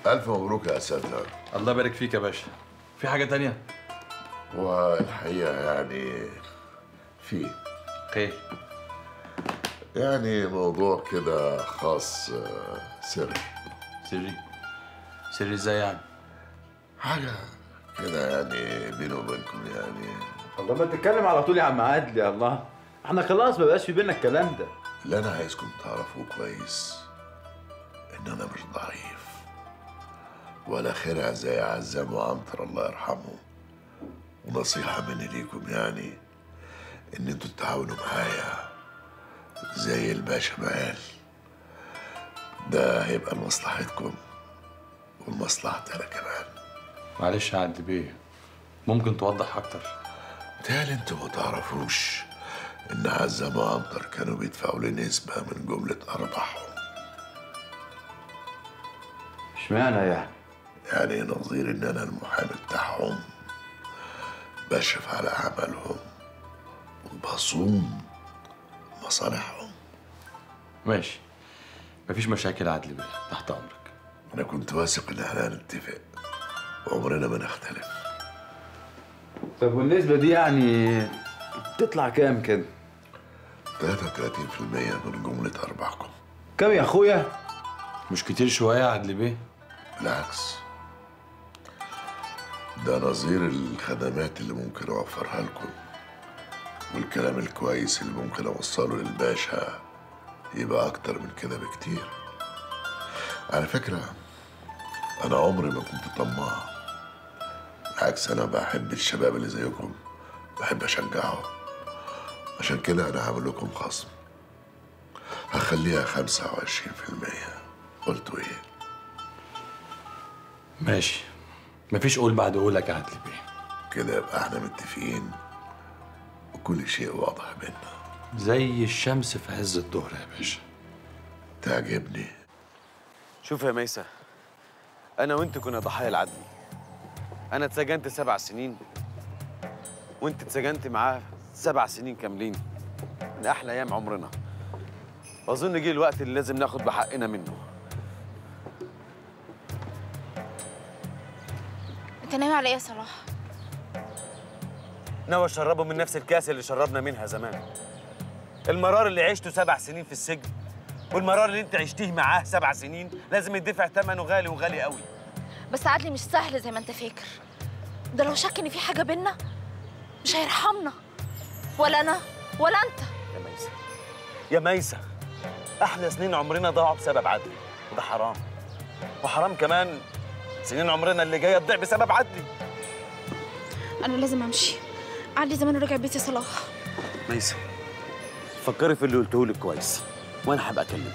ألف مبروك يا ساتر. الله يبارك فيك يا باشا. في حاجة تانية؟ والحقيقة يعني في خير. يعني موضوع كده خاص، سري. سري؟ سري ازاي يعني؟ حاجة كده يعني بيني وبينكم يعني. الله، ما تتكلم على طول يا عم عادل. الله، احنا خلاص ما بقاش في بينا الكلام ده. اللي أنا عايزكم تعرفوه كويس إن أنا مش ضعيف ولا خرع زي عزام وعنتر الله يرحمه. ونصيحة مني ليكم يعني إن أنتوا تتعاونوا معايا زي الباشا ما قال. ده هيبقى لمصلحتكم ولمصلحتي أنا كمان. معلش يا عدلي بيه، ممكن توضح أكتر؟ متهيألي انتوا ما تعرفوش إن عزام وعنتر كانوا بيدفعوا لي نسبة من جملة أرباحهم. اشمعنى يعني؟ يعني نظير إن أنا المحامي بتاعهم، بشرف على عملهم وبصوم مصالحهم. ماشي، مفيش مشاكل يا عدلي بيه، تحت أمرك. أنا كنت واثق إن احنا هنتفق وعمرنا ما نختلف. طب والنسبة دي يعني تطلع كام كده؟ 33% من جملة أرباحكم. كام يا أخويا؟ مش كتير شوية يا عدلي بيه؟ بالعكس، ده نظير الخدمات اللي ممكن أوفرها لكم والكلام الكويس اللي ممكن أوصله للباشا يبقى أكتر من كده بكتير. على فكرة أنا عمري ما كنت طماع، بالعكس أنا بحب الشباب اللي زيكم، بحب أشجعهم. عشان كده أنا هعمل لكم خصم، هخليها 25%. قلتوا إيه؟ ماشي، مفيش قول بعد قولك يا عدلي بيه. كده يبقى احنا متفقين وكل شيء واضح بينا. زي الشمس في عز الظهر يا باشا. تعجبني. شوف يا ميسة، أنا وأنت كنا ضحايا العدل. أنا اتسجنت 7 سنين وأنت اتسجنت معاه 7 سنين كاملين، من أحلى أيام عمرنا. وأظن جه الوقت اللي لازم ناخد بحقنا منه. انت ناوي على ايه يا صلاح؟ ناوي أشربه من نفس الكاس اللي شربنا منها زمان. المرار اللي عشته 7 سنين في السجن والمرار اللي أنت عشتيه معاه 7 سنين لازم يدفع ثمنه غالي وغالي قوي. بس عدلي مش سهل زي ما انت فاكر. ده لو شك ان في حاجه بينا مش هيرحمنا، ولا انا ولا انت. يا ميسة، يا ميسة، أحلى سنين عمرنا ضاعوا بسبب عدلي، وده حرام. وحرام كمان سنين عمرنا اللي جايه تضيع بسبب عدلي. انا لازم امشي، عدلي زمان رجع بيتي يا صلاح. ميسة، فكري في اللي قلته لك كويس وانا هبقى اكلمك.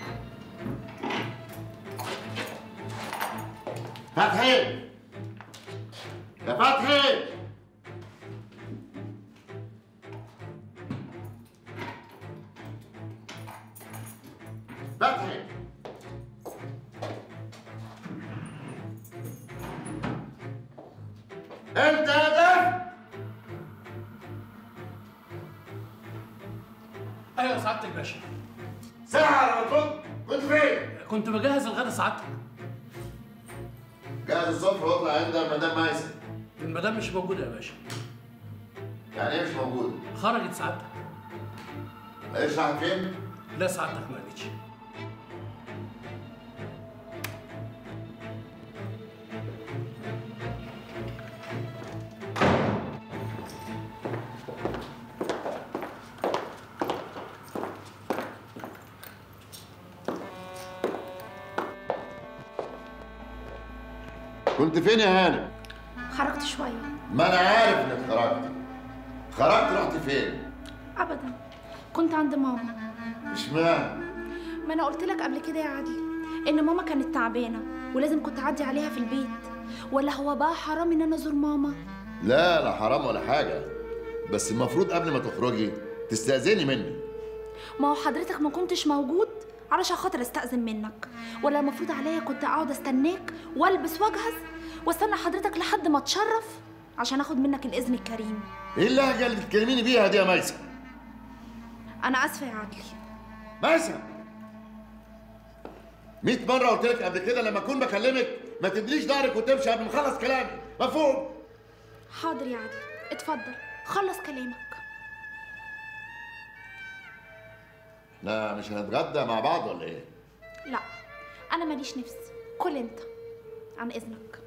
فتحي، يا فتحي. فتحي. انت يا ده؟ ايوه يا سعاده الباشا. ساعة لما كنت فين؟ كنت بجهز الغدا سعادتك. جهز السفرة واطلع عند مدام ميسة. المدام مش موجوده يا باشا. يعني ايه مش موجودة؟ خرجت سعادتك. قالش راحت فين؟ لا سعادتك ما قالتش. كنت فين يا هانم؟ خرجت شويه. ما انا عارف انك خرجت رحت فين؟ ابدا، كنت عند ماما. اشمعنى؟ ما انا قلت لك قبل كده يا عدلي ان ماما كانت تعبانه ولازم كنت اعدي عليها في البيت. ولا هو بقى حرام ان انا ازور ماما؟ لا حرام ولا حاجة، بس المفروض قبل ما تخرجي تستأذني مني. ما هو حضرتك ما كنتش موجود علشان خاطر استأذن منك، ولا المفروض عليا كنت اقعد استناك والبس واجهز واستنى حضرتك لحد ما اتشرف عشان اخد منك الاذن الكريم. ايه اللهجة اللي بتكلميني بيها دي يا ميسة؟ انا اسفه يا عدلي. ميسة 100 مرة قلت لك قبل كده لما اكون بكلمك ما تدريش ظهرك وتمشي قبل ما اخلص كلامي، مفهوم؟ حاضر يا عدلي، اتفضل خلص كلامك. احنا مش هنتغدى مع بعض ولا ايه؟ لا انا ماليش نفس، كل انت عن اذنك.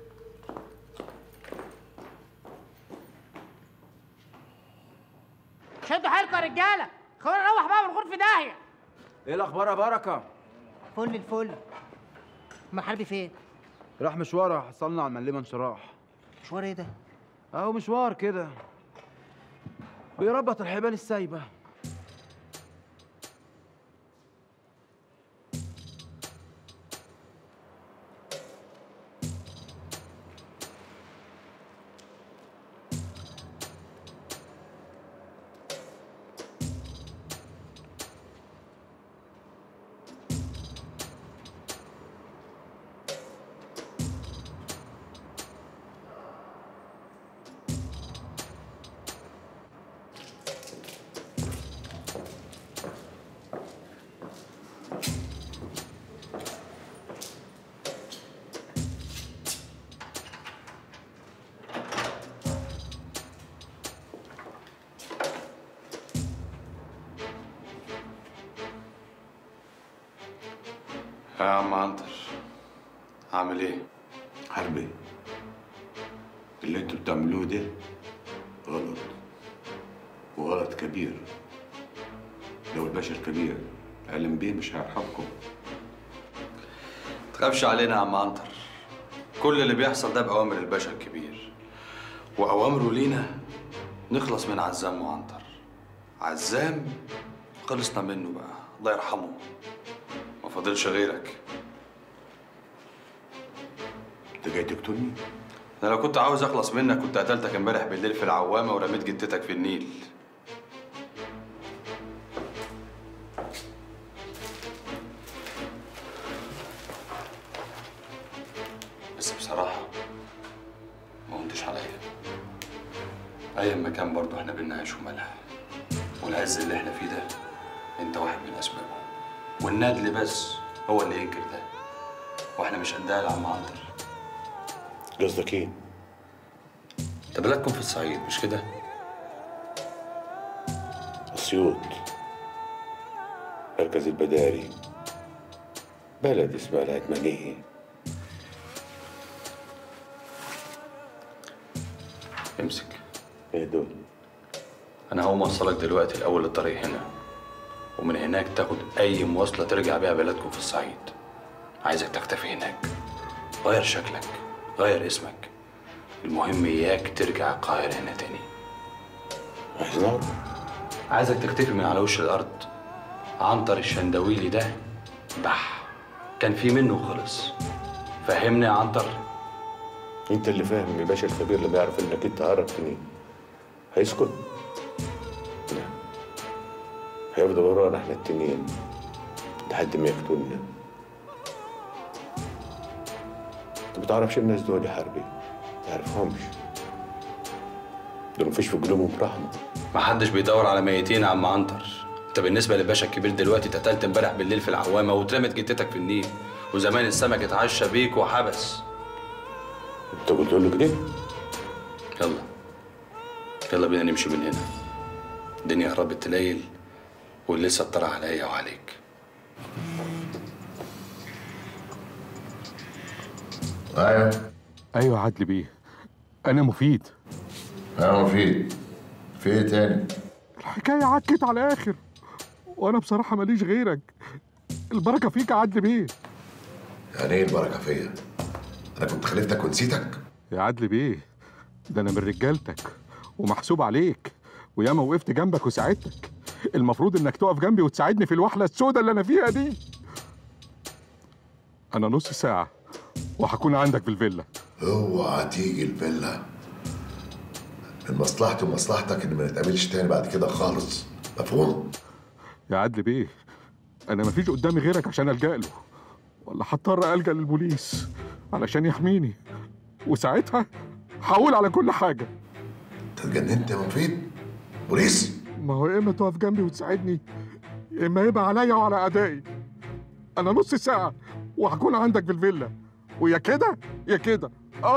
شدوا حيلكم يا رجاله، خلونا نروح بقى من الغرفه داهيه. ايه الاخبار يا بركه؟ فل الفل. ما حربي فين؟ راح مشوار، حصلنا على المعلمه انشراح. مشوار ايه ده؟ اهو مشوار كده بيربط الحبال السايبه. يا عم عنتر، عامل ايه؟ حربي، اللي انتوا بتعملوه ده غلط، وغلط كبير. لو الباشا الكبير علم بيه مش هيرحمكم. تخافش علينا يا عم عنتر، كل اللي بيحصل ده بأوامر الباشا الكبير، وأوامره لينا نخلص من عزام وعنتر. عزام خلصنا منه بقى، الله يرحمه، ما فاضلش غيرك. انت جاي تقتلني؟ انا لو كنت عاوز اخلص منك كنت قتلتك امبارح بالليل في العوامه ورميت جتتك في النيل. بس بصراحه ما قمتش عليا. اي مكان برضه احنا بينا عيش وملح، والعز اللي احنا فيه ده انت واحد من اسبابه، والندل بس هو اللي ينكر ده، واحنا مش قدها يا عم عنتر. قصدك ايه؟ انت بلدكم في الصعيد مش كده؟ اسيوط، مركز البداري، بلد اسمها العتمانية. امسك. ايه دول؟ انا هقوم اوصلك دلوقتي الاول الطريق هنا، ومن هناك تاخد اي مواصله ترجع بيها بلدكم في الصعيد. عايزك تختفي هناك، غير شكلك، غير اسمك، المهم اياك ترجع القاهره هنا تاني. عايز نار؟ عايزك تختفي من على وش الارض. عنتر الشندويلي ده بح، كان في منه خلص. فهمني يا عنتر؟ انت اللي فاهم يا باشا الخبير لما يعرف انك انت هربت منين هيسكت؟ لا، هيفضل ورانا احنا التنين لحد ما يقتلنا. انت ما تعرفش الناس دول يا حربي، ما تعرفهمش. دول مفيش في قلوبهم رحمه. محدش بيدور على ميتين يا عم عنتر. انت بالنسبه للباشا الكبير دلوقتي اتقتلت امبارح بالليل في العوامه واترمت جتتك في النيل، وزمان السمك اتعشى بيك وحبس. انت قلت له كده؟ يلا يلا بينا نمشي من هنا. الدنيا قربت تليل والليل لسه اتطرح عليا وعليك. ايوه يا عدلي بيه، انا مفيد. مفيد. في ايه تاني؟ الحكايه عكت على الاخر، وانا بصراحه ماليش غيرك. البركه فيك يا عدلي بيه. يعني ايه البركه فيا؟ انا كنت خلفتك ونسيتك؟ يا عدلي بيه، ده انا من رجالتك ومحسوب عليك، وياما وقفت جنبك وساعدتك. المفروض انك تقف جنبي وتساعدني في الوحله السوداء اللي انا فيها دي. انا نص ساعه وهكون عندك في الفيلا. اوعى تيجي الفيلا. من مصلحتي ومصلحتك ان ما نتقابلش تاني بعد كده خالص، مفهوم؟ يا عدلي بيه، انا مفيش قدامي غيرك عشان الجا له، ولا هضطر الجا للبوليس علشان يحميني، وساعتها هقول على كل حاجه. انت اتجننت يا مفيد؟ بوليس؟ ما هو يا اما تقف جنبي وتساعدني، يا اما يبقى عليا وعلى اعدائي. انا نص ساعه وهكون عندك في الفيلا، ويا كده يا كده.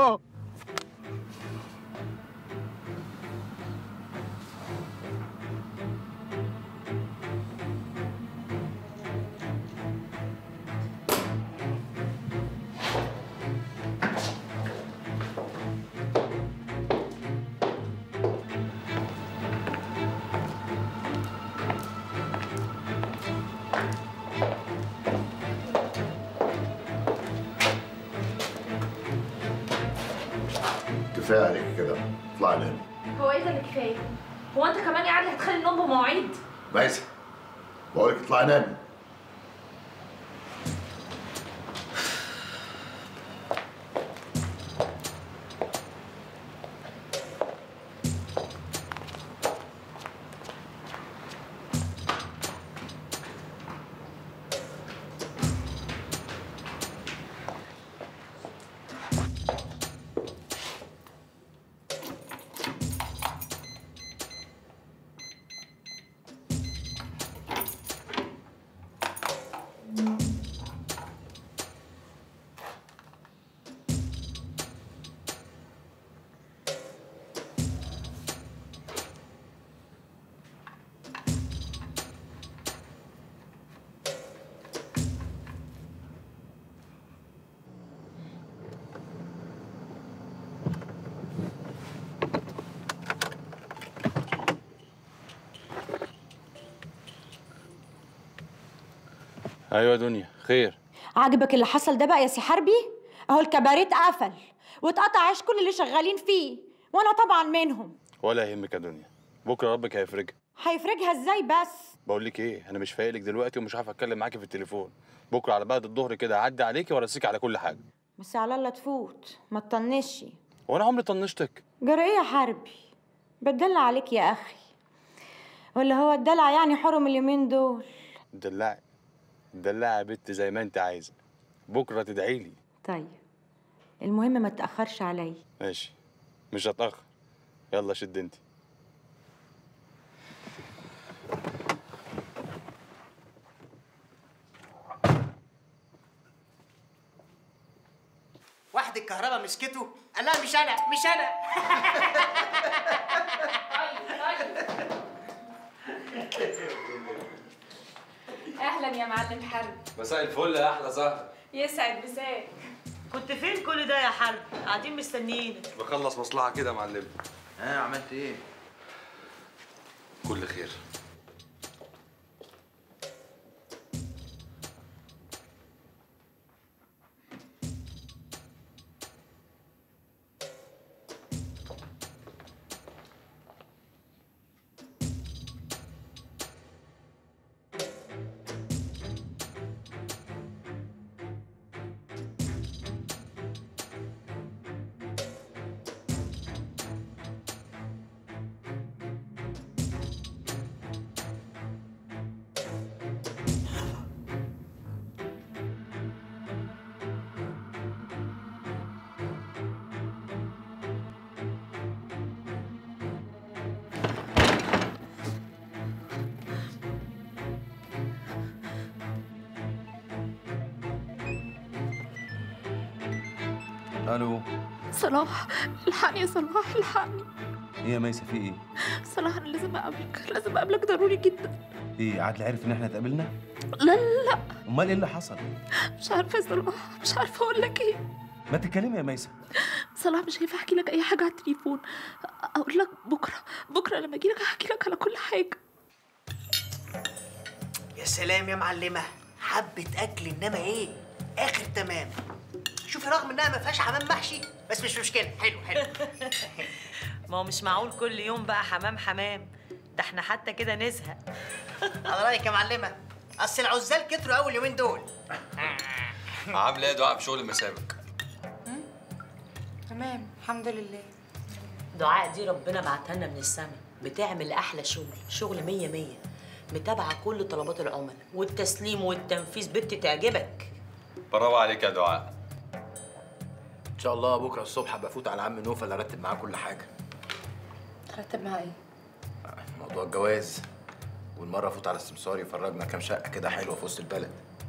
كفايه عليك كده، اطلع نام. هو ايه ده اللي كفايه؟ هو انت كمان يا عادل هتخلي النوم بمواعيد؟ ميسة، بقول لك اطلع نام. ايوه دنيا خير. عاجبك اللي حصل ده بقى يا سي حربي؟ اهو الكباريه اتقفل واتقطع عيش كل اللي شغالين فيه، وانا طبعا منهم. ولا يهمك يا دنيا، بكره ربك هيفرجها. هيفرجها ازاي بس؟ بقول لك ايه، انا مش فايق لك دلوقتي ومش عارف اتكلم معاكي في التليفون. بكره على بعد الظهر كده اعدي عليكي وارسيكي على كل حاجه. بس على الله تفوت، ما تطنشي. وانا عمري طنشتك؟ جرى ايه يا حربي؟ بتدلع عليك يا اخي، ولا هو الدلع يعني حرم اليومين دول؟ دلعي دلعي يا بت زي ما انت عايزه، بكره تدعي لي. طيب المهم ما تاخرش عليا. ماشي مش هتاخر، يلا شد انت. واحد الكهرباء مسكته قال لها مش انا مش انا. اهلا يا معلم حرب. مساء الفل يا احلى زهر. يسعد مساك. كنت فين كل ده يا حرب؟ قاعدين مستنيينك. بخلص مصلحه كده يا معلم. عملت ايه؟ كل خير. الو. صلاح الحقني يا صلاح، الحقني. ايه يا ميسة في ايه؟ صلاح انا لازم اقابلك ضروري جدا. ايه عادل عرف ان احنا اتقابلنا؟ لا. امال ايه اللي حصل؟ مش عارفه يا صلاح، مش عارفه اقول لك ايه. ما تتكلمي يا ميسة. صلاح مش هينفع احكي لك اي حاجه على التليفون. اقول لك بكره لما اجي لك هحكي لك على كل حاجه. يا سلام يا معلمه، حبه اكل انما ايه اخر تمام. شوفي رغم انها ما فيهاش حمام محشي بس مش مشكله، حلو. ما هو مش معقول كل يوم بقى حمام، ده احنا حتى كده نزهق. على رايك يا معلمه، اصل العزال كتروا اول يومين دول. عامله ايه دعاء في شغل المسابق؟ تمام الحمد لله. دعاء دي ربنا بعتها لنا من السما، بتعمل احلى شغل 100 100، متابعه كل طلبات العملاء والتسليم والتنفيذ. بنت تعجبك. برافو عليك يا دعاء. ان شاء الله بكره الصبح ابقى افوت على عم نوفل ارتب معاه كل حاجه. ترتب معاه ايه؟ موضوع الجواز، والمره افوت على السمسار يفرجنا كام شقه كده حلوه في وسط البلد.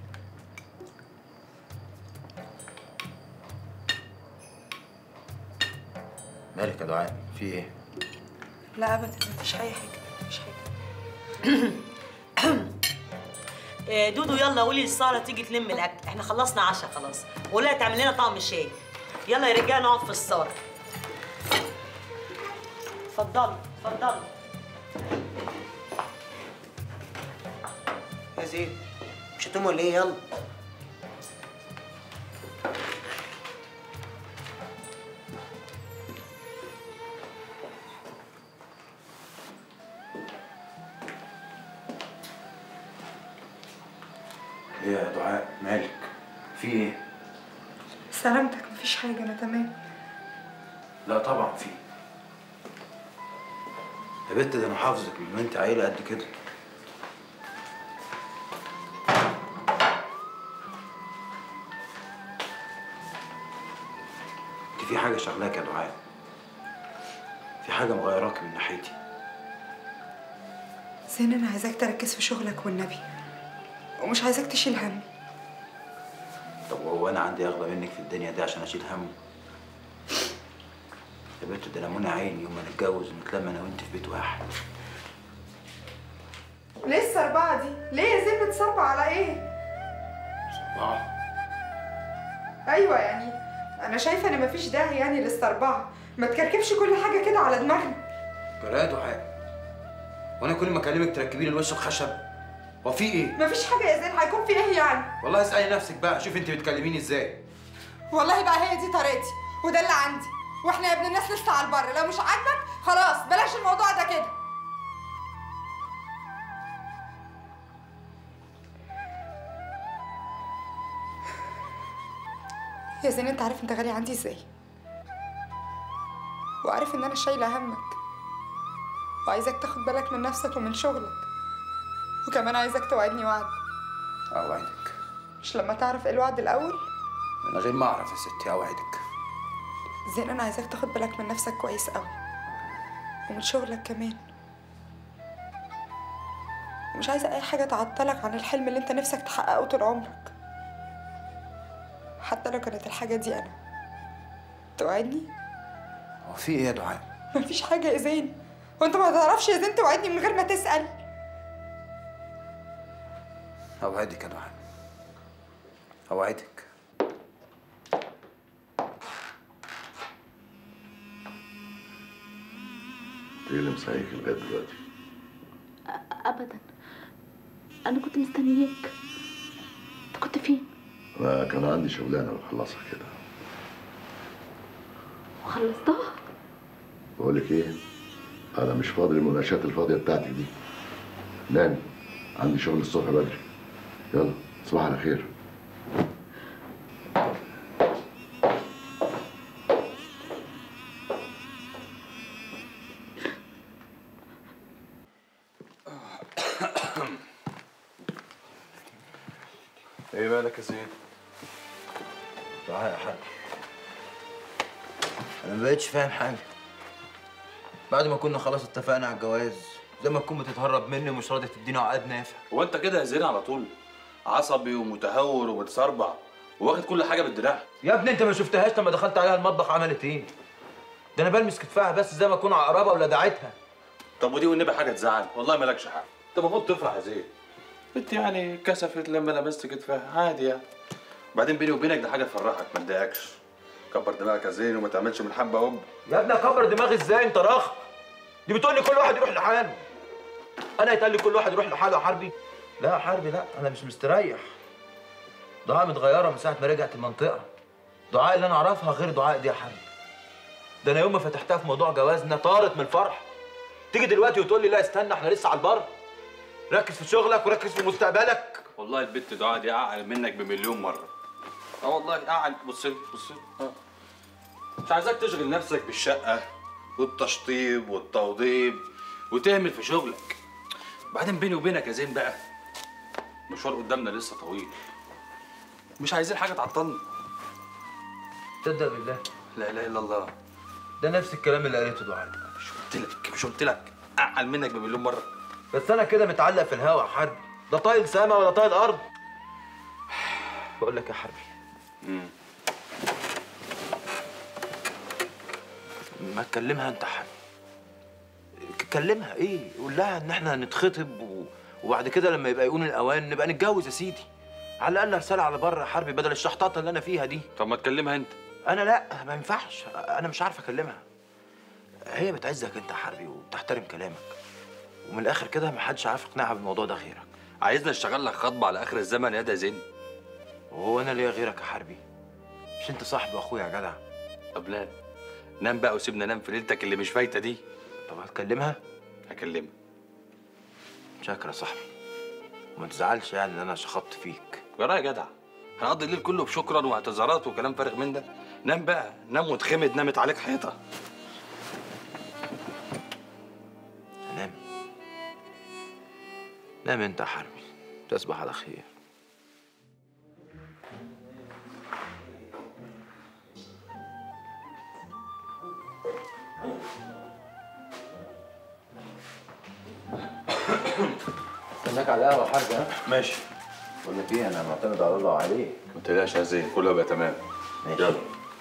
مالك يا دعاء؟ في ايه؟ لا ابدا مفيش اي حاجه، مفيش حاجه. دودو يلا قولي للساره تيجي تلم الاكل، احنا خلصنا عشاء خلاص، وقولها تعمل لنا طعم شاي. يلا يا رجاله نقعد في الصاله. اتفضلوا. يا زين مش هتقوم ولا ايه؟ يلا. ايه يا دعاء مالك؟ في ايه؟ سلامتك مفيش حاجه، انا تمام. لا طبعا في. يا بنت ده انا حافظك من وانت عيله قد كده. انت في حاجه شغلاك يا دعاء، في حاجه مغيراك من ناحيتي. زين انا عايزاك تركز في شغلك والنبي، ومش عايزاك تشيل هم. طب وهو انا عندي اغلى منك في الدنيا دي عشان اشيل همه؟ يا بنت ده انا منى عيني يوم ما نتجوز ونتلم انا وانت في بيت واحد. ليه السربعه دي؟ ليه يا زين بتصربع على ايه؟ سربعه؟ ايوه يعني انا شايفه ان مفيش داعي يعني للسربعه، ما تكركبش كل حاجه كده على دماغنا. جرى يا دعاء، وانا كل ما اكلمك تركبي لي الوش الخشب؟ هو في ايه؟ مفيش حاجه يا زين، هيكون في ايه يعني؟ والله اسالي نفسك بقى، شوفي انت بتكلميني ازاي. والله بقى هي دي طريقتي وده اللي عندي، واحنا يا ابن الناس لسه على البر، لو مش عاجبك خلاص بلاش الموضوع ده كده. يا زين انت عارف انت غالي عندي ازاي، وعارف ان انا شايله همك، وعايزك تاخد بالك من نفسك ومن شغلك، وكمان عايزك توعدني وعد. اوعدك. مش لما تعرف ايه الوعد الاول؟ من غير ما اعرف يا ستي اوعدك. زين انا عايزاك تاخد بالك من نفسك كويس قوي، ومن شغلك كمان، ومش عايزه اي حاجه تعطلك عن الحلم اللي انت نفسك تحققه طول عمرك، حتى لو كانت الحاجه دي انا. توعدني؟ هو في ايه يا دعاء؟ مفيش حاجه يا زين، وانت ما تعرفش يا زين توعدني من غير ما تسال. اوعدك يا دعاء، اوعدك. ايه اللي مسايك لغايه دلوقتي؟ ابدا، انا كنت مستنياك. انت كنت فين؟ انا كان عندي شغلانه بخلصها كده. وخلصتها؟ بقول لك ايه، انا مش فاضي للمناقشات الفاضيه بتاعتك دي. نامي، عندي شغل الصبح بدري. يلا صباح على خير. ايه بالك يا زين؟ دعاء يا حاج، انا ما بقتش فاهم حاجه. بعد ما كنا خلاص اتفقنا على الجواز، زي ما تكون بتتهرب مني ومش راضي تديني عقد نافع. هو انت كده يا زين على طول عصبي ومتهور ومتسربع واخد كل حاجه بالدراع. يا ابني انت ما شفتهاش لما دخلت عليها المطبخ عملت ايه؟ ده انا بلمس كتفها بس زي ما اكون عقربه ولا دعيتها. طب ودي والنبي حاجه تزعل، والله مالكش حق. انت المفروض تفرح يا زين. بنت يعني كسفت لما لمست كتفها، عادي يعني. بعدين بيني وبينك ده حاجه تفرحك ما تضايقكش. كبر دماغك يا زين وما تعملش من حبه قب. يا ابني اكبر دماغي ازاي انت راخ؟ دي بتقول لي كل واحد يروح لحاله. انا يتقال لي كل واحد يروح لحاله يا حربي؟ لا يا حربي لا، انا مش مستريح. دعاء متغيره من ساعه ما رجعت المنطقه. دعاء اللي انا اعرفها غير دعاء دي يا حربي. ده انا يوم ما فتحتها في موضوع جوازنا طارت من الفرح. تيجي دلوقتي وتقول لي لا استنى احنا لسه على البر. ركز في شغلك وركز في مستقبلك. والله البت دعاء دي اعقل منك بمليون مره. والله اعقل. بص لي بص لي. مش عايزاك تشغل نفسك بالشقه والتشطيب والتوضيب وتهمل في شغلك. بعدين بيني وبينك يا زين بقى مشوار قدامنا لسه طويل. مش عايزين حاجه تعطلنا. تصدق بالله؟ لا اله الا الله. ده نفس الكلام اللي قالته دعاء. مش قلت لك اعقل منك بمليون مره. بس انا كده متعلق في الهوا يا حربي. لا طايل سما ولا طايل ارض. بقول لك يا حربي. ما تكلمها انت يا حربي. كلمها ايه؟ قول لها ان احنا هنتخطب وبعد كده لما يبقى يقول الاوان نبقى نتجوز يا سيدي. على الاقل رساله على بره يا حربي بدل الشحطاطه اللي انا فيها دي. طب ما تكلمها انت. انا لا ما ينفعش، انا مش عارف اكلمها. هي بتعزك انت يا حربي وبتحترم كلامك. ومن الاخر كده ما حدش عارف يقنعها بالموضوع ده غيرك. عايزنا نشتغل لك خطبه على اخر الزمن يا ده زين. وهو انا ليا غيرك يا حربي؟ مش انت صاحبي واخويا يا جدع؟ طب لا نام بقى وسيبنا نام في ليلتك اللي مش فايته دي. طب هتكلمها؟ هكلمها. شاكر يا صاحبي. وما تزعلش يعني ان انا شخطت فيك. جرى يا جدع، هنقضي الليل كله بشكرا واعتذارات وكلام فارغ من ده. نام بقى، نام واتخمد، نامت عليك حيطه. نام. نام انت يا حربي، تصبح على خير. استناك على القهوة يا حاج. ها؟ ماشي. بقول لك ايه، انا معتمد على الله وعليك. ما تقلقش يا زين، كله هيبقى تمام. ماشي. يلا.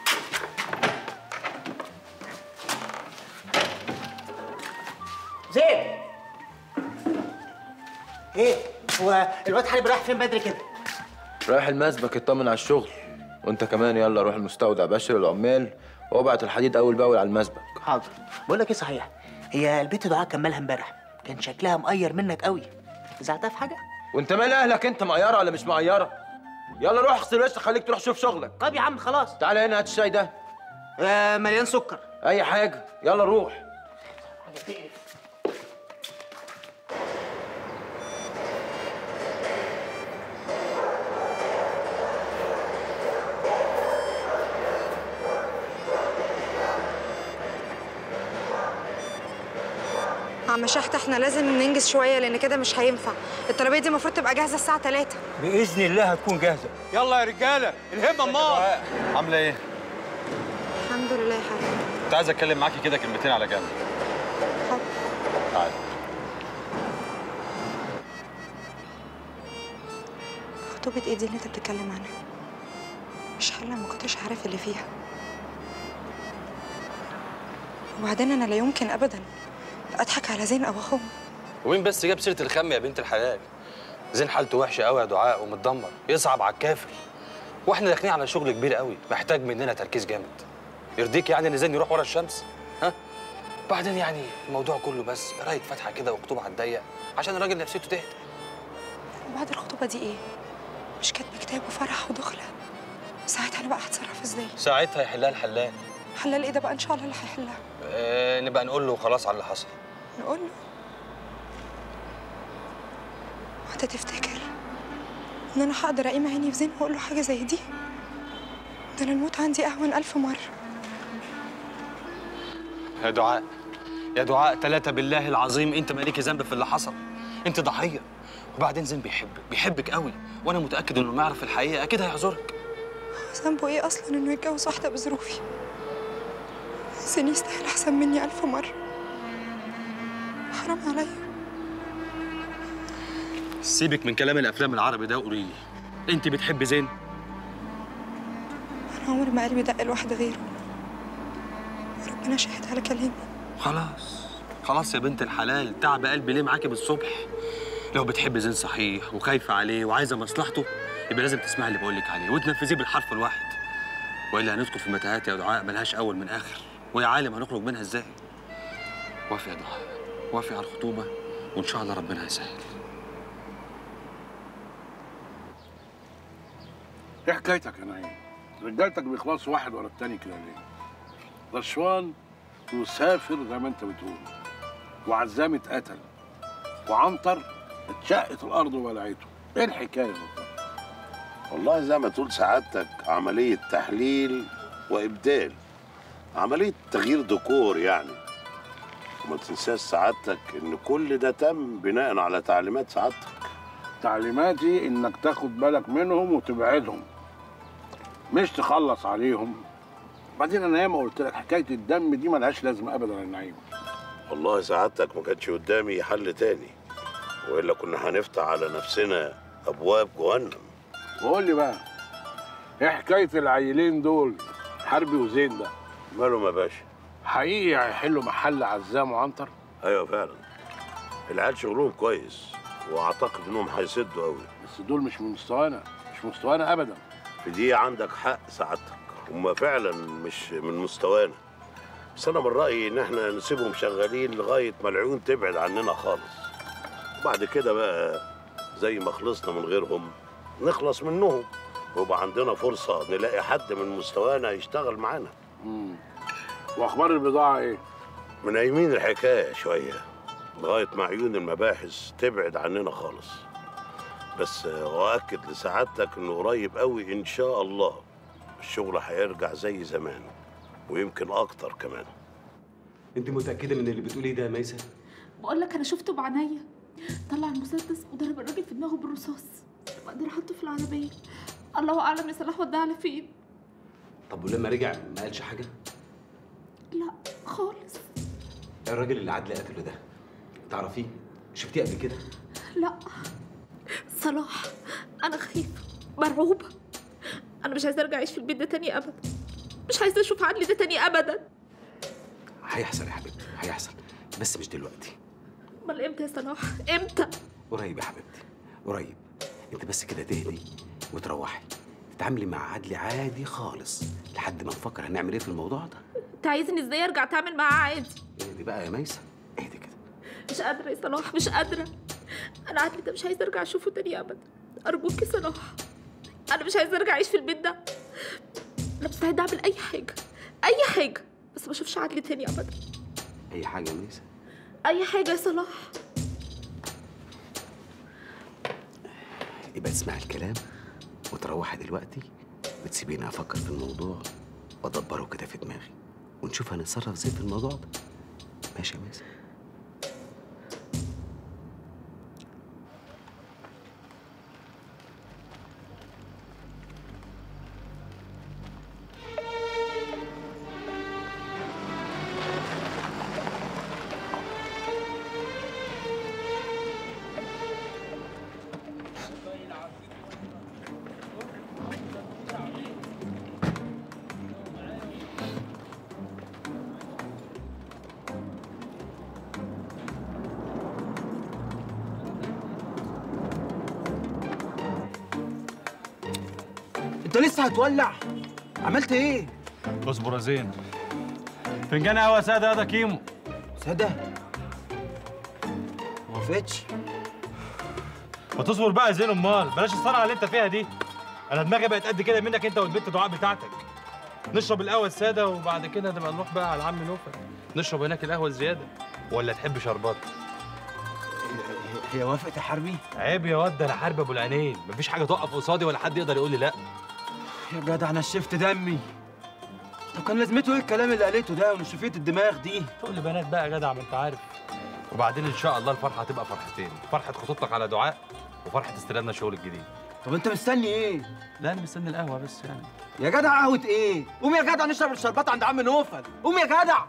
زين. ايه؟ هو الواد حالي رايح فين بدري كده؟ رايح المسبك يطمن على الشغل. وانت كمان يلا روح المستودع بشر العمال وابعت الحديد اول باول على المسبك. حاضر. بقول لك ايه صحيح؟ هي البت دعاء كملها امبارح، كان شكلها مقير منك قوي. زعلتها في حاجه؟ وانت مال اهلك انت، مقيره ولا مش مقيره؟ يلا روح اغسل وشك خليك تروح شوف شغلك. طب يا عم خلاص. تعالى هنا هات الشاي ده. مليان سكر. اي حاجه، يلا روح. عم شحت احنا لازم ننجز شويه لان كده مش هينفع. الطلبيه دي المفروض تبقى جاهزه الساعه 3. باذن الله هتكون جاهزه. يلا يا رجاله الهمه امال. عامله ايه؟ الحمد لله يا حبيبي. كنت عايز اتكلم معاكي كده كلمتين على جنب. حاضر. تعالي. خطوبه ايه دي اللي انت بتتكلم عنها؟ مش حلة ما كنتش عارف اللي فيها. وبعدين انا لا يمكن ابدا اضحك على زين او اخوه. ومين بس جاب سيره الخم يا بنت الحلال؟ زين حالته وحشه قوي يا دعاء ومتدمر، يصعب على الكافر. واحنا داخلين على شغل كبير قوي محتاج مننا تركيز جامد. يرضيك يعني ان زين يروح ورا الشمس؟ ها؟ بعدين يعني الموضوع كله بس قرايه فاتحه كده وخطوبه على الضيق عشان الراجل نفسيته تهدى. وبعد الخطوبه دي ايه؟ مش كاتبه كتاب وفرح ودخله؟ ساعتها انا بقى هتصرف ازاي؟ ساعتها يحلها الحلال. حلال ايه ده بقى؟ ان شاء الله اللي هيحلها. نبقى نقول له خلاص على اللي حصل. نقول له؟ وانت تفتكر ان انا هقدر اقيم عيني في زين واقول له حاجه زي دي؟ ده انا الموت عندي اهون 1000 مره. يا دعاء يا دعاء 3 بالله العظيم انت مالكي ذنب في اللي حصل. انت ضحيه. وبعدين زين بيحبك قوي، وانا متاكد انه ما يعرف الحقيقه اكيد هيعذرك. ذنبه ايه اصلا انه يتجوز واحده بظروفي؟ زين يستاهل احسن مني 1000 مره. حرام عليا. سيبك من كلام الافلام العربي ده وقولي لي، انت بتحبي زين؟ أنا عمري ما قلبي دق لواحد غيره، وربنا شاهد على كلامي. خلاص يا بنت الحلال، تعب قلبي ليه معاكي بالصبح؟ لو بتحبي زين صحيح وخايفه عليه وعايزه مصلحته يبقى لازم تسمعي اللي بقول لك عليه وتنفذيه بالحرف الواحد، والا هندخل في متاهات يا دعاء ملهاش اول من اخر، ويا عالم هنخرج منها ازاي. وافي يا دعاء، وافي على الخطوبه وان شاء الله ربنا هيسهل. ايه حكايتك يا نعيم؟ رجالتك بيخلصوا واحد ورا التاني كده ليه؟ رشوان وسافر زي ما انت بتقول، وعزام اتقتل، وعنتر اتشقت الارض وبلعته، ايه الحكايه بالظبط؟ والله زي ما تقول سعادتك عملية تحليل وإبدال، عملية تغيير ديكور يعني. وما تنساش سعادتك إن كل ده تم بناء على تعليمات سعادتك. تعليماتي إنك تاخد بالك منهم وتبعدهم، مش تخلص عليهم. بعدين أنا ياما قلت لك حكاية الدم دي ملهاش لازمة أبدا يا نعيم. والله سعادتك ما كانش قدامي حل تاني، وإلا كنا هنفتح على نفسنا أبواب جهنم. وقول لي بقى، ايه حكايه العيلين دول حربي وزين ده؟ مالهم يا باشا؟ حقيقي هيحلوا محل عزام وعنتر؟ ايوه فعلا، العيال شغلهم كويس واعتقد انهم هيسدوا قوي. بس دول مش من مستوانا، مش مستوانا ابدا. في دي عندك حق سعادتك، هم فعلا مش من مستوانا، بس انا من رايي ان احنا نسيبهم شغالين لغايه ما العيون تبعد عننا خالص، وبعد كده بقى زي ما خلصنا من غيرهم نخلص منهم، ويبقى عندنا فرصة نلاقي حد من مستوانا يشتغل معانا. واخبار البضاعة ايه؟ منايمين الحكاية شوية لغاية ما عيون المباحث تبعد عننا خالص. بس واكد لسعادتك انه قريب قوي ان شاء الله الشغل هيرجع زي زمان ويمكن اكتر كمان. انت متأكدة من اللي بتقوليه ده يا ميسة؟ بقول لك انا شفته بعينيا، طلع المسدس وضرب الراجل في دماغه بالرصاص، وبعدين حطه في العربيه. الله اعلم يا صلاح وداه على فين. طب ولما رجع ما قالش حاجة؟ لا خالص. الراجل اللي عدلي قتله ده تعرفيه؟ شفتيه قبل كده؟ لا صلاح، انا خايفه مرعوبه، انا مش عايزه ارجع اعيش في البيت ده تاني ابدا، مش عايزه اشوف عدلي ده تاني ابدا. هيحصل يا حبيبتي، هيحصل بس مش دلوقتي. امال امتى يا صلاح؟ امتى؟ قريب يا حبيبتي، قريب. انت بس كده تهدي وتروحي تتعاملي مع عدلي عادي خالص لحد ما نفكر هنعمل ايه في الموضوع ده. انت عايزني ازاي ارجع اتعامل معاه عادي؟ اهدي بقى يا ميسة، اهدي كده. مش قادره يا صلاح، مش قادره. انا عدلي ده مش عايزه ارجع اشوفه تاني ابدا، ارجوك يا صلاح، انا مش عايزه ارجع اعيش في البيت ده. انا مستعده اعمل اي حاجه، اي حاجه، بس ما اشوفش عدلي تاني ابدا. اي حاجه يا ميسة؟ اي حاجه يا صلاح. يبقى تسمعي الكلام وتروحي دلوقتي وتسيبيني افكر في الموضوع وادبره كده في دماغي ونشوف هنتصرف ازاي في الموضوع ده. ماشي يا ميسة؟ انت لسه هتولع؟ عملت ايه؟ اصبر يا زين. فنجان قهوه ساده يا ده كيمو. ساده؟ ما وافقتش. ما تصبر بقى يا زين، امال بلاش الصرعه اللي انت فيها دي. انا دماغي بقت قد كده منك انت والبنت دعاء بتاعتك. نشرب القهوه الساده وبعد كده نبقى نروح بقى على عم نوفل نشرب هناك القهوه الزياده، ولا تحب شربات؟ هي وافقت يا حربي؟ عيب يا واد، ده انا حرب ابو العينين، مفيش حاجه تقف قصادي ولا حد يقدر يقول لي لا. يا جدع انا شفت دمي. طب كان لازمته ايه الكلام اللي قالته ده ونشفيه الدماغ دي؟ تقول لي بنات بقى يا جدع، ما انت عارف. وبعدين ان شاء الله الفرحه هتبقى فرحتين، فرحه خطوبتك على دعاء وفرحه استلامنا الشغل الجديد. طب انت مستني ايه؟ لا انا مستني القهوه بس يعني. يا جدع قهوه ايه؟ قوم يا جدع نشرب الشربات عند عم نوفل، قوم يا جدع.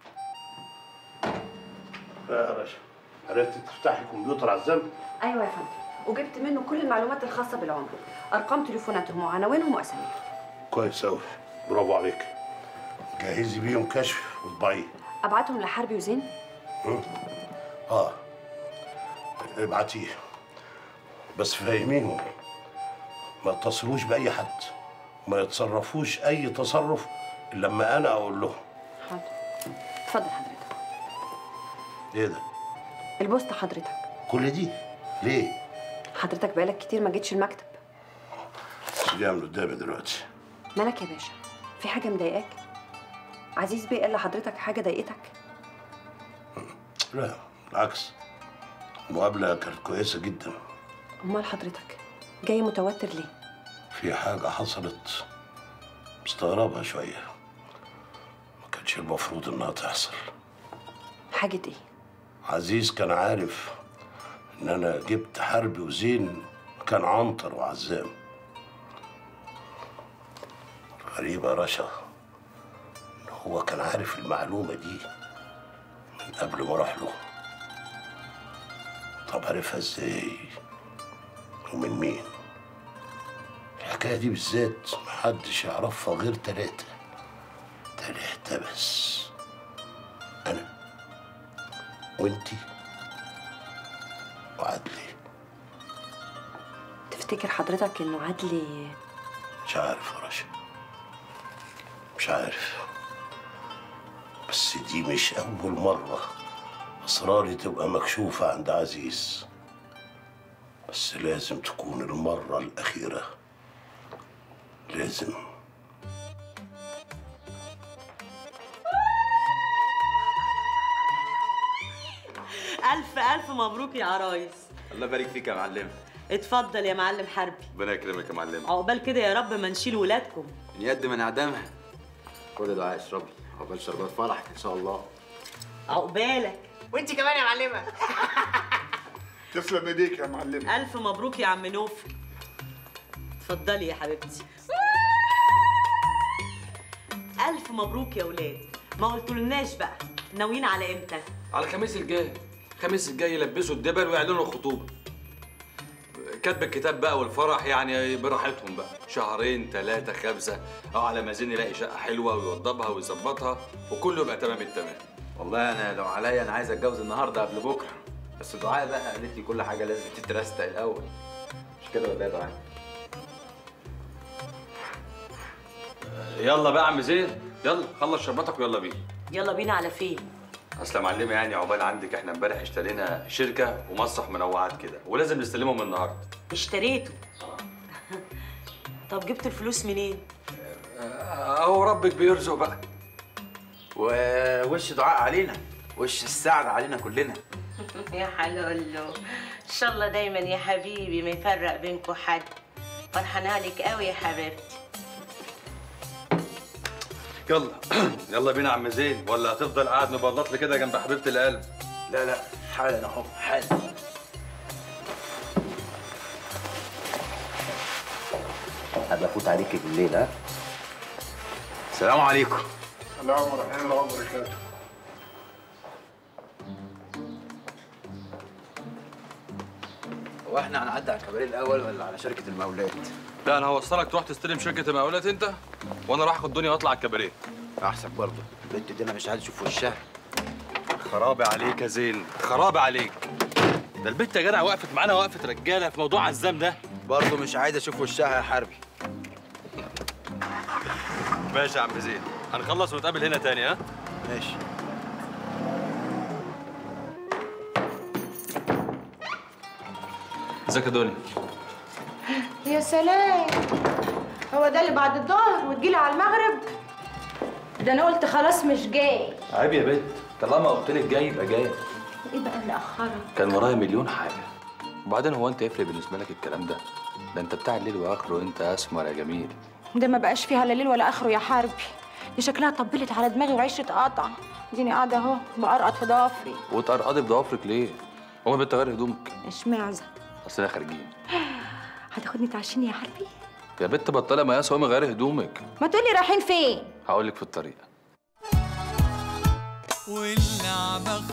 يا باشا، عرفت تفتحي كمبيوتر عزام؟ ايوه يا فندم، وجبت منه كل المعلومات الخاصه بالعملاء، ارقام تليفوناتهم وعناوينهم واساميهم. كويس قوي، برافو عليك. جهزي بيهم كشف وطبعيه. ابعتهم لحربي وزين؟ اه ابعتيه، بس فهميهم ما يتصلوش باي حد وما يتصرفوش اي تصرف الا لما انا اقول لهم. حاضر. اتفضل حضرتك. ايه ده؟ البوسطة حضرتك. كل دي ليه؟ حضرتك بقالك كتير ما جيتش المكتب. سيبيها من قدامي دلوقتي. مالك يا باشا؟ في حاجة مضايقاك؟ عزيز بيه قال لحضرتك حاجة ضايقتك؟ لا بالعكس، المقابلة كانت كويسة جدا. أمال حضرتك جاي متوتر ليه؟ في حاجة حصلت مستغربها شوية، ما كانش المفروض إنها تحصل. حاجة إيه؟ عزيز كان عارف إن أنا جبت حربي وزين كان عنتر وعزام. غريبة يا رشا إن هو كان عارف المعلومة دي من قبل ما أروح له. طب عرفها إزاي؟ ومن مين؟ الحكاية دي بالذات محدش يعرفها غير تلاتة بس. أنا وإنتي وعدلي. تفتكر حضرتك إنه عدلي؟ مش عارف يا رشا، مش عارف، بس دي مش أول مرة أسراري تبقى مكشوفة عند عزيز، بس لازم تكون المرة الأخيرة، لازم. ألف مبروك يا عرايس. الله يبارك فيك يا معلم. اتفضل يا معلم حربي. ربنا يكرمك يا معلم. عقبال كده يا رب ما نشيل ولادكم. يد من عدمها. كل دعاء اشربي، عقبال شربات فرحك ان شاء الله. عقبالك. وانت كمان يا معلمه. تسلم ايديك يا معلم. ألف مبروك يا عم نوف. اتفضلي يا حبيبتي. ألف مبروك يا ولاد. ما قلتولناش بقى ناويين على امتى؟ على الخميس الجاي. الخميس الجاي يلبسوا الدبل ويعلنوا الخطوبه. كتب الكتاب بقى والفرح يعني براحتهم بقى، 2 3 5 او على ما زين يلاقي شقه حلوه ويوضبها ويظبطها وكله يبقى تمام التمام. والله انا لو عليا انا عايز اتجوز النهارده قبل بكره، بس دعاء بقى قالت لي كل حاجه لازم تترستق الاول. مش كده ولا ايه يا دعاء؟ يلا بقى يا عم زين، يلا خلص شربتك ويلا بينا. يلا بينا على فين؟ اصل يا معلمه يعني عقبال عندك احنا امبارح اشترينا شركه ومسرح منوعات كده ولازم نستلمهم النهارده. اشتريته؟ طب جبت الفلوس منين؟ اهو ربك بيرزق بقى. ووش دعاء علينا، وش السعد علينا كلنا. يا حلولو، ان شاء الله دايما يا حبيبي ما يفرق بينكم حد. فرحانه لك قوي يا حبيبتي. يلا يلا بينا يا عم زين، ولا هتفضل قاعد مبلط لي كده جنب حبيبه القلب؟ لا حالا اهو حالا. هبقى افوت عليك بالليل. ها؟ السلام عليكم. السلام ورحمه الله وبركاته. هو احنا هنعدي على الكباريه الاول ولا على شركه المقاولات؟ لا انا هوصلك تروح تستلم شركه المقاولات انت، وانا راح اخد الدنيا واطلع على الكباريه. احسن برضه، البنت دي انا مش عايز اشوف وشها. خرابي عليك يا زين، خرابي عليك. ده البنت يا جدع وقفت معانا وقفه رجاله في موضوع عزام ده. برضه مش عايز اشوف وشها يا حربي. ماشي يا عم زين، هنخلص ونتقابل هنا تاني. ها؟ ماشي. ازيك يا دنيا؟ يا سلام، هو ده اللي بعد الظهر وتجيلي على المغرب؟ ده انا قلت خلاص مش جاي. عيب يا بنت، طالما قلت لك جاي يبقى جاي. ايه بقى اللي اخرك؟ كان ورايا مليون حاجه. وبعدين هو انت يفرق بالنسبه لك الكلام ده؟ ده انت بتاع الليل واخره، انت اسمر يا جميل. ده ما بقاش فيها لا ليل ولا اخره يا حربي. دي شكلها طبلت على دماغي وعيشة قطع. اديني قاعده اهو بقرقط في ضوافري. وتقرقضي بضوافرك ليه؟ هو بنت غير هدومك؟ اشمعنى؟ اصل احنا خارجين. هتاخدني تعشيني يا حربي؟ يا بنت بطلي مقاس، قومي غيري هدومك. ما تقولي رايحين فين؟ هقول لك في الطريق. واللعبة